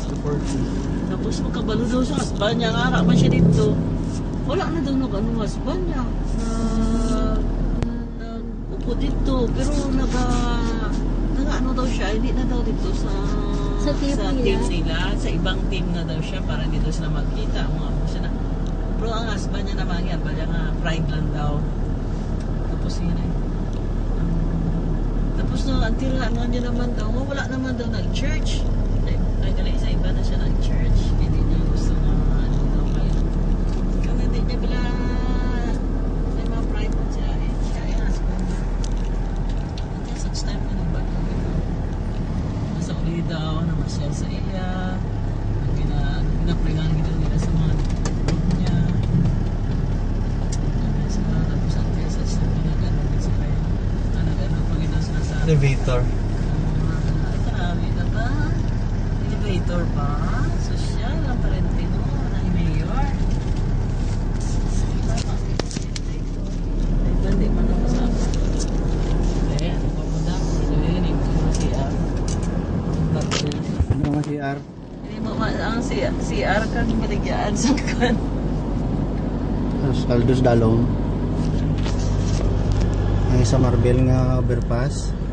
240. Tapos makabalo daw sa husband niya, nga man siya dito. Wala na daw nag-ano husband niya. Upo dito, pero ano daw siya, hindi na daw dito sa team nila. Sa ibang team na daw siya, para hindi daw sila magkita. Mga po siya na. Pero ang husband niya naman yan, bala nga pride lang daw. Tapos yun eh. Tapos until ano niya naman daw, wala naman daw nag-church. Nagaling sa iba na siya nag-church. Hindi niya gusto na ano daw kayo. Kung hindi niya pala may mga pride mo siya eh. Siya yung husband niya. At such time na nagbago gano'n. Nasa uli daw, namasyal sa iya. Pinapringan gito nila sa mga group niya. Tapos until such time na nag-ano din sila yung nag-ano Panginoon sila sa Elevator. Grabe na ba? Elevator pa? Social ang Parentino na mayor. Hindi man ako sa kaya ano pa mo daw? Hindi mo siya. Ano naman CR? Hindi mo ang CR kang maligyan sa kan. Saldos dalong. Ang isa Marbel nga overpass.